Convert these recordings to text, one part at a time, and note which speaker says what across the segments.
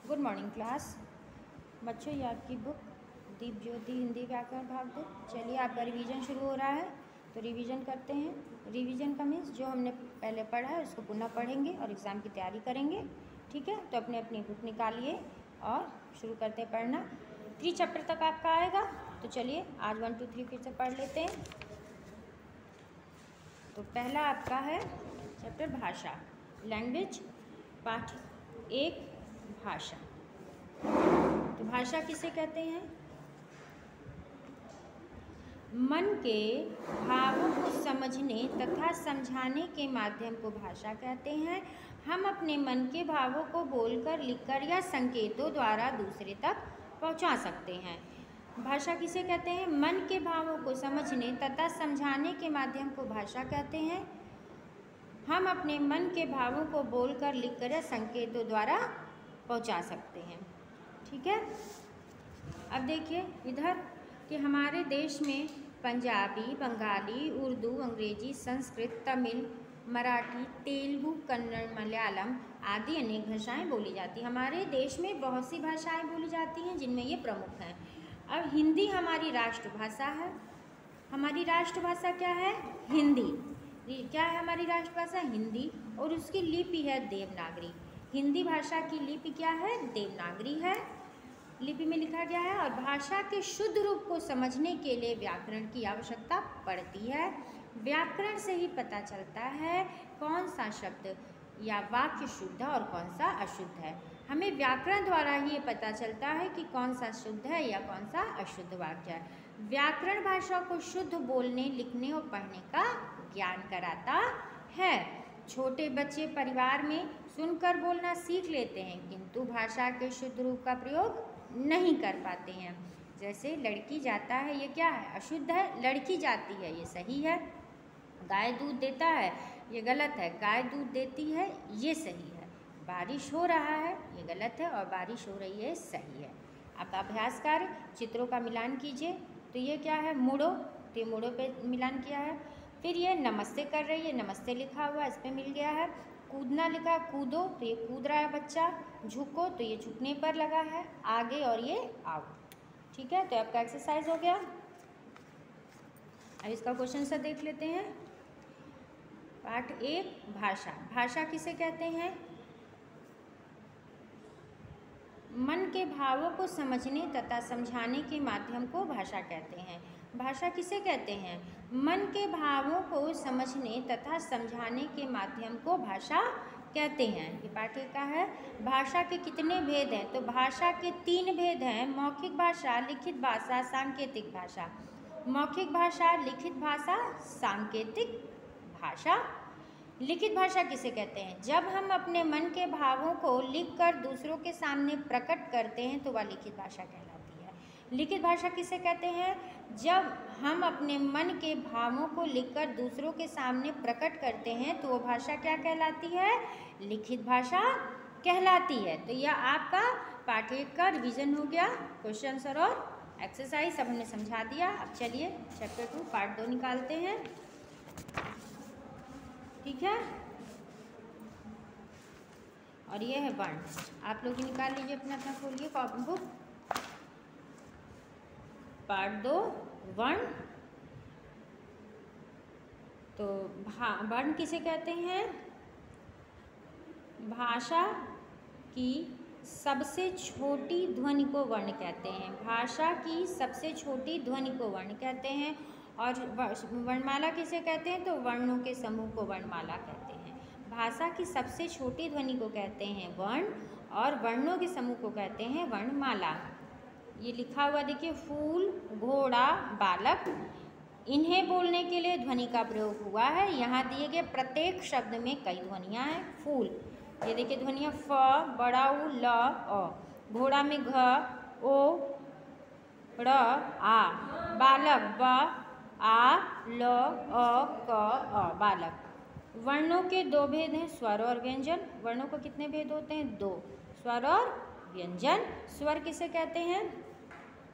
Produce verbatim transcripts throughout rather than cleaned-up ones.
Speaker 1: Good morning class. बच्चों, ये आपकी बुक दीप ज्योति हिंदी व्याकरण भाग दो। चलिए, आपका रिवीजन शुरू हो रहा है तो रिवीजन करते हैं। रिवीजन का मीन्स जो हमने पहले पढ़ा है उसको पुनः पढ़ेंगे और एग्ज़ाम की तैयारी करेंगे। ठीक है, तो अपने अपनी बुक निकालिए और शुरू करते हैं पढ़ना। थ्री चैप्टर तक आपका आएगा, तो चलिए आज वन टू थ्री फिर से पढ़ लेते हैं। तो पहला आपका है चैप्टर भाषा, लैंग्वेज, पाठ एक, भाषा। तो भाषा किसे कहते हैं? मन के भावों को समझने तथा समझाने के माध्यम को भाषा कहते हैं। हम अपने मन के भावों को बोलकर, लिखकर या संकेतों द्वारा दूसरे तक पहुंचा सकते हैं। भाषा किसे कहते हैं? मन के भावों को समझने तथा समझाने के माध्यम को भाषा कहते हैं। हम अपने मन के भावों को बोलकर, लिखकर या संकेतों द्वारा पहुंचा सकते हैं। ठीक है, अब देखिए इधर कि हमारे देश में पंजाबी, बंगाली, उर्दू, अंग्रेजी, संस्कृत, तमिल, मराठी, तेलुगु, कन्नड़, मलयालम आदि अनेक भाषाएं बोली जाती हैं। हमारे देश में बहुत सी भाषाएं बोली जाती हैं, जिनमें ये प्रमुख हैं। अब हिंदी हमारी राष्ट्रभाषा है। हमारी राष्ट्रभाषा क्या है? हिंदी। क्या है हमारी राष्ट्रभाषा? हिंदी। और उसकी लिपि है देवनागरी। हिंदी भाषा की लिपि क्या है? देवनागरी है। लिपि में लिखा गया है। और भाषा के शुद्ध रूप को समझने के लिए व्याकरण की आवश्यकता पड़ती है। व्याकरण से ही पता चलता है कौन सा शब्द या वाक्य शुद्ध और कौन सा अशुद्ध है। हमें व्याकरण द्वारा ही ये पता चलता है कि कौन सा शुद्ध है या कौन सा अशुद्ध वाक्य है। व्याकरण भाषा को शुद्ध बोलने, लिखने और पढ़ने का ज्ञान कराता है। छोटे बच्चे परिवार में सुनकर बोलना सीख लेते हैं, किंतु भाषा के शुद्ध रूप का प्रयोग नहीं कर पाते हैं। जैसे लड़की जाता है, ये क्या है? अशुद्ध है। लड़की जाती है, ये सही है। गाय दूध देता है, ये गलत है। गाय दूध देती है, ये सही है। बारिश हो रहा है, ये गलत है, और बारिश हो रही है, सही है। आपका अभ्यास कार्य, चित्रों का मिलान कीजिए। तो ये क्या है? मुड़ो, तो ये मुड़ो पे मिलान किया है। फिर ये नमस्ते कर रही है, नमस्ते लिखा हुआ इस पर मिल गया है। कूदना लिखा, कूदो, तो ये कूद रहा है बच्चा। झुको, तो ये झुकने पर लगा है। आगे, और ये आओ। ठीक है, तो आपका एक्सरसाइज हो गया। अब इसका क्वेश्चन सा देख लेते हैं। पार्ट एक, भाषा। भाषा किसे कहते हैं? मन के भावों को समझने तथा समझाने के माध्यम को भाषा कहते हैं। भाषा किसे कहते हैं? मन के भावों को समझने तथा समझाने के माध्यम को भाषा कहते हैं। ये पाठ का है। भाषा के कितने भेद हैं? तो भाषा के तीन भेद हैं। मौखिक भाषा, लिखित भाषा, सांकेतिक भाषा। मौखिक भाषा, लिखित भाषा, सांकेतिक भाषा। लिखित भाषा किसे कहते हैं? जब हम अपने मन के भावों को लिखकर दूसरों के सामने प्रकट करते हैं तो वह लिखित भाषा कहलाती है। लिखित भाषा किसे कहते हैं? जब हम अपने मन के भावों को लिखकर दूसरों के सामने प्रकट करते हैं तो वो भाषा क्या कहलाती है? लिखित भाषा कहलाती है। तो यह आपका पाठ एक का रिवीजन हो गया। क्वेश्चन आंसर और एक्सरसाइज सब हमने समझा दिया। अब चलिए चैप्टर टू पार्ट दो निकालते हैं। ठीक है, और ये है वर्ण। आप लोग निकाल लीजिए, अपना अपना खोलिए कॉपी बुक। पार्ट दो, वर्ण। तो वर्ण किसे कहते हैं? भाषा की सबसे छोटी ध्वनि को वर्ण कहते हैं। भाषा की सबसे छोटी ध्वनि को वर्ण कहते हैं। और वर्णमाला किसे कहते हैं? तो वर्णों के समूह को वर्णमाला कहते हैं। भाषा की सबसे छोटी ध्वनि को कहते हैं वर्ण, और वर्णों के समूह को कहते हैं वर्णमाला। ये लिखा हुआ देखिए, फूल, घोड़ा, बालक, इन्हें बोलने के लिए ध्वनि का प्रयोग हुआ है। यहाँ दिए गए प्रत्येक शब्द में कई ध्वनियाँ हैं। फूल, ये देखिए ध्वनियाँ फ, बड़ा उ, ल, अ। घोड़ा में घ, ओ, र, आ। बालक, ब, आ, ल, अ, क, अ, बालक। वर्णों के दो भेद हैं, स्वर और व्यंजन। वर्णों को कितने भेद होते हैं? दो, स्वर और व्यंजन। स्वर किसे कहते हैं?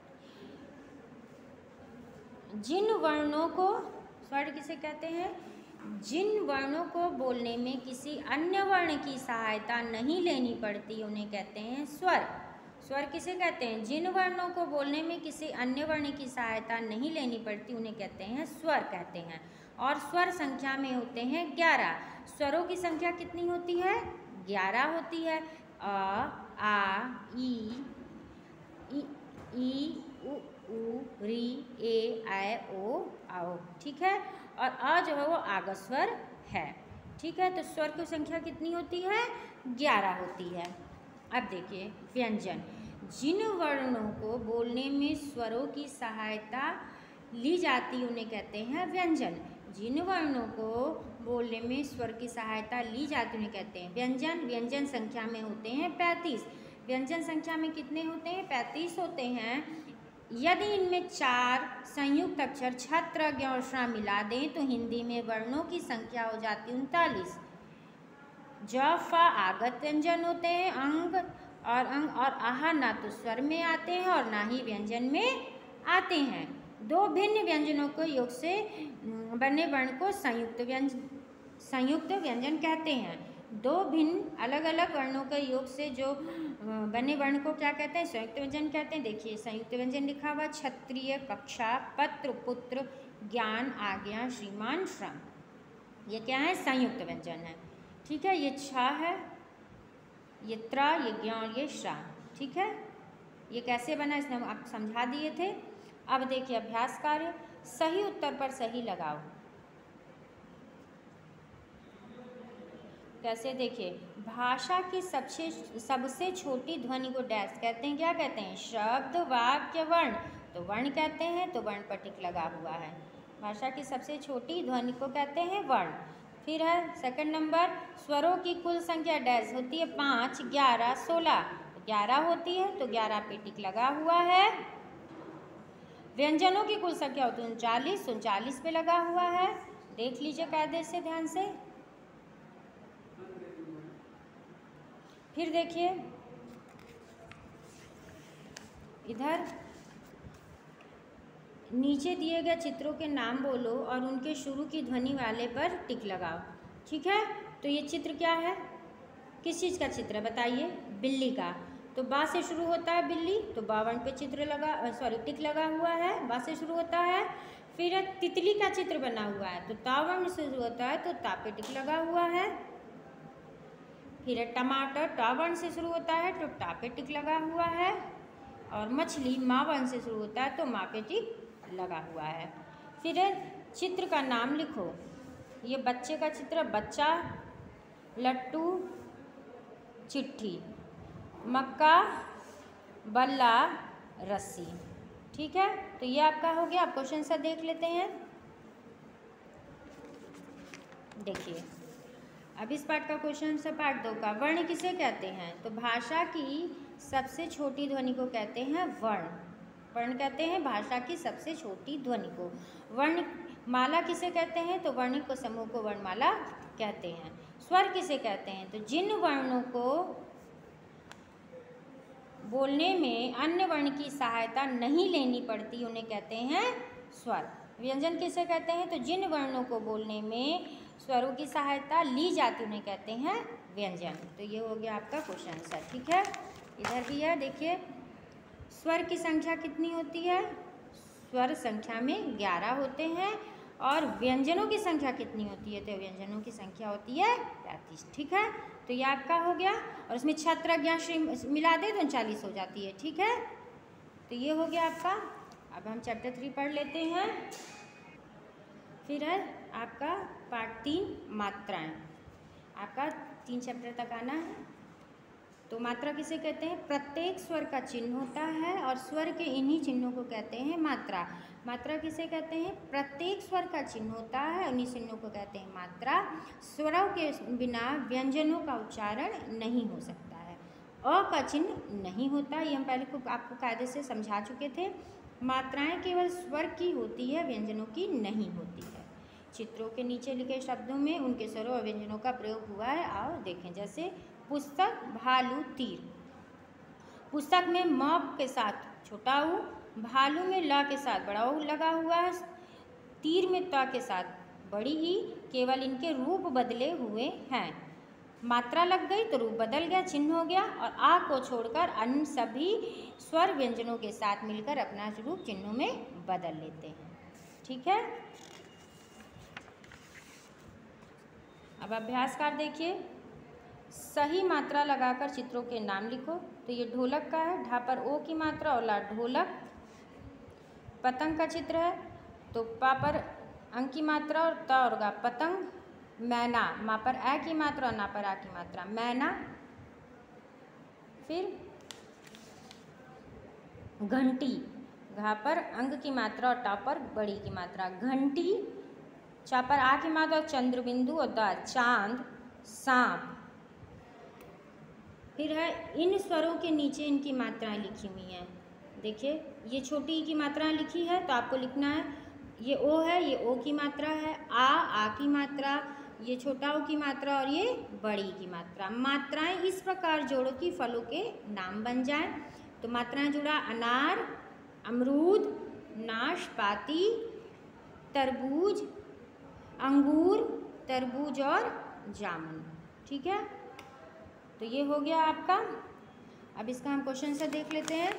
Speaker 1: जिन वर्णों को, स्वर किसे कहते हैं? जिन वर्णों को बोलने में किसी अन्य वर्ण की सहायता नहीं लेनी पड़ती उन्हें कहते हैं स्वर। स्वर किसे कहते हैं? जिन वर्णों को बोलने में किसी अन्य वर्ण की सहायता नहीं लेनी पड़ती उन्हें कहते हैं स्वर कहते हैं। और स्वर संख्या में होते हैं ग्यारह। स्वरों की संख्या कितनी होती है? ग्यारह होती है। अ, आ, ई, ई, ई, उ, उ, री, ए, ऐ, ओ, आओ। ठीक है। और अ जो है वो आगम स्वर है। ठीक है। तो स्वर की संख्या कितनी होती है? ग्यारह होती है। अब देखिए व्यंजन। जिन वर्णों को बोलने में स्वरों की सहायता ली जाती उन्हें कहते हैं व्यंजन। जिन वर्णों को बोलने में स्वर की सहायता ली जाती उन्हें कहते हैं व्यंजन। व्यंजन संख्या में होते हैं पैंतीस। व्यंजन संख्या में कितने होते हैं? पैंतीस होते हैं। यदि इनमें चार संयुक्त अक्षर छत्र ज्ञ और श्रा मिला दें तो हिंदी में वर्णों की संख्या हो जाती उनतालीस। ज फ आगत व्यंजन होते हैं। अंग और अंग और आह ना तो स्वर में आते हैं और ना ही व्यंजन में आते हैं। दो भिन्न व्यंजनों को योग से बने वर्ण को संयुक्त व्यंजन संयुक्त व्यंजन कहते हैं। दो भिन्न अलग अलग वर्णों के योग से जो बने वर्ण को क्या कहते हैं? संयुक्त व्यंजन कहते हैं। देखिए संयुक्त व्यंजन लिखा हुआ क्षत्रिय, कक्षा, पत्र, पुत्र, ज्ञान, आज्ञा, श्रीमान, श्रम। ये क्या है? संयुक्त व्यंजन है। ठीक है। ये छ है, ये त्र, ये ज्ञ और ये श्रा। ठीक है। ये कैसे बना इसने हम आपको समझा दिए थे। अब देखिए अभ्यास कार्य। सही उत्तर पर सही लगाओ। कैसे? देखिए भाषा की सबसे सबसे छोटी ध्वनि को डैश कहते हैं। क्या कहते हैं? शब्द, वाक्य, वर्ण। तो वर्ण कहते हैं, तो वर्ण पर टिक लगा हुआ है। भाषा की सबसे छोटी ध्वनि को कहते हैं वर्ण। फिर है सेकंड नंबर, स्वरों की कुल संख्या डैश होती है पाँच, ग्यारह, सोलह। तो ग्यारह होती है, तो ग्यारह पे टिक लगा हुआ है। व्यंजनों की कुल संख्या होती है उनचालीस, उनचालीस पे लगा हुआ है। देख लीजिए कायदे से ध्यान से। फिर देखिए इधर नीचे दिए गए चित्रों के नाम बोलो और उनके शुरू की ध्वनि वाले पर टिक लगाओ। ठीक है। तो ये चित्र क्या है? किस चीज़ का चित्र है बताइए? बिल्ली का। तो बा से शुरू होता है बिल्ली, तो बावन पे चित्र लगा सॉरी टिक लगा हुआ है। बा से शुरू होता है। फिर तितली का चित्र बना हुआ है, तो तावर्ण से शुरू होता है, तो ता पे टिक लगा हुआ है। फिर टमाटर टावर्ण से शुरू होता है, तो टा पे टिक लगा हुआ है। और मछली मावन से शुरू होता है, तो मा पे टिक लगा हुआ है। फिर चित्र का नाम लिखो। ये बच्चे का चित्र, बच्चा, लट्टू, चिट्ठी, मक्का, बल्ला, रस्सी। ठीक है। तो ये आपका हो गया। आप क्वेश्चन सा देख लेते हैं। देखिए अब इस पार्ट का क्वेश्चन से पार्ट दो का, वर्ण किसे कहते हैं? तो भाषा की सबसे छोटी ध्वनि को कहते हैं वर्ण। वर्ण कहते हैं भाषा की सबसे छोटी ध्वनि को। वर्ण माला किसे कहते हैं? तो वर्ण को समूह को वर्णमाला कहते हैं। स्वर किसे कहते हैं? तो जिन वर्णों को बोलने में अन्य वर्ण की सहायता नहीं लेनी पड़ती उन्हें कहते हैं स्वर। व्यंजन किसे कहते हैं? तो जिन वर्णों को बोलने में स्वरों की सहायता ली जाती उन्हें कहते हैं व्यंजन। तो ये हो गया आपका क्वेश्चन आंसर। ठीक है। इधर भी है देखिए, स्वर की संख्या कितनी होती है? स्वर संख्या में ग्यारह होते हैं। और व्यंजनों की संख्या कितनी होती है? तो व्यंजनों की संख्या होती है पैंतीस। ठीक है। तो ये आपका हो गया। और उसमें छत्र ज्ञ श्री मिला दे तो उनचालीस हो जाती है। ठीक है। तो ये हो गया आपका। अब हम चैप्टर थ्री पढ़ लेते हैं। फिर है आपका पार्ट तीन मात्राएं। आपका तीन चैप्टर तक आना है। तो मात्रा किसे कहते हैं? प्रत्येक स्वर का चिन्ह होता है और स्वर के इन्हीं चिन्हों को कहते हैं मात्रा। मात्रा किसे कहते हैं? प्रत्येक स्वर का चिन्ह होता है, उन्हीं चिन्हों को कहते हैं मात्रा। स्वरों के बिना व्यंजनों का उच्चारण नहीं हो सकता है। अ का चिन्ह नहीं होता, ये हम पहले खूब आपको कायदे से समझा चुके थे। मात्राएं केवल स्वर की होती है, व्यंजनों की नहीं होती है। चित्रों के नीचे लिखे शब्दों में उनके स्वरों और व्यंजनों का प्रयोग हुआ है। आओ देखें। जैसे पुस्तक, भालू, तीर। पुस्तक में म के साथ छोटा ऊ, भालू में ल के साथ बड़ा ऊ लगा हुआ है, तीर में त के साथ बड़ी ई, केवल इनके रूप बदले हुए हैं। मात्रा लग गई तो रूप बदल गया, चिन्ह हो गया, और आ को छोड़कर अन्य सभी स्वर व्यंजनों के साथ मिलकर अपना रूप चिन्हों में बदल लेते हैं। ठीक है, अब अभ्यास कार देखिए। सही मात्रा लगाकर चित्रों के नाम लिखो। तो ये ढोलक का है, ढा पर ओ की मात्रा और ला ढोलक। पतंग का चित्र है, तो पा पर अंक की मात्रा और त और गा पतंग। मैना, मा पर ए की मात्रा और ना पर आ की मात्रा मैना। फिर घंटी, घा पर अंग की मात्रा और टा पर बड़ी की मात्रा घंटी। चा पर आ की मात्रा और चंद्र बिंदु और दा चांद, सांप। फिर है इन स्वरों के नीचे इनकी मात्राएं लिखी हुई हैं। देखिए, ये छोटी ई की मात्राएं लिखी है, तो आपको लिखना है ये ओ है, ये ओ की मात्रा है, आ आ की मात्रा, ये छोटा ओ की मात्रा और ये बड़ी की मात्रा। मात्राएं इस प्रकार जोड़ो कि फलों के नाम बन जाएं। तो मात्राएं जुड़ा अनार, अमरूद, नाशपाती, तरबूज, अंगूर, तरबूज और जामुन। ठीक है, तो ये हो गया आपका। अब इसका हम क्वेश्चन से देख लेते हैं।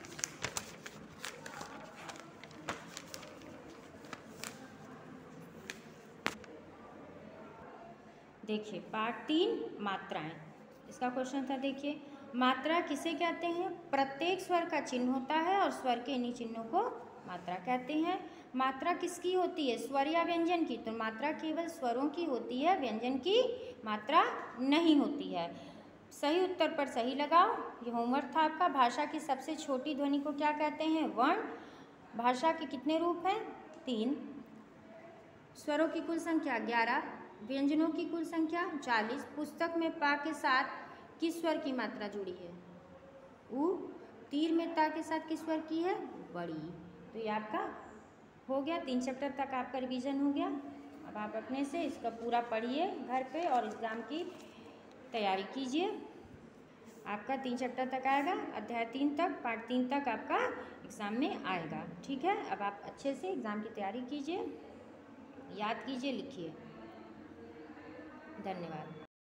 Speaker 1: देखिए, पार्ट तीन मात्राएं, इसका क्वेश्चन था। देखिए, मात्रा किसे कहते हैं? प्रत्येक स्वर का चिन्ह होता है और स्वर के इन्हीं चिन्हों को मात्रा कहते हैं। मात्रा किसकी होती है? स्वर या व्यंजन की? तो मात्रा केवल स्वरों की होती है, व्यंजन की मात्रा नहीं होती है। सही उत्तर पर सही लगाओ। ये होमवर्क था आपका। भाषा की सबसे छोटी ध्वनि को क्या कहते हैं? वर्ण। भाषा के कितने रूप हैं? तीन। स्वरों की कुल संख्या ग्यारह, व्यंजनों की कुल संख्या चालीस। पुस्तक में पा के साथ किस स्वर की मात्रा जुड़ी है? उ। तीर में ता के साथ किस स्वर की है? बड़ी। तो ये आपका हो गया। तीन चैप्टर तक आपका रिवीजन हो गया। अब आप अपने से इसका पूरा पढ़िए घर पे और एग्ज़ाम की तैयारी कीजिए। आपका तीन चैप्टर तक आएगा, अध्याय तीन तक, पार्ट तीन तक आपका एग्ज़ाम में आएगा। ठीक है, अब आप अच्छे से एग्ज़ाम की तैयारी कीजिए, याद कीजिए, लिखिए। धन्यवाद।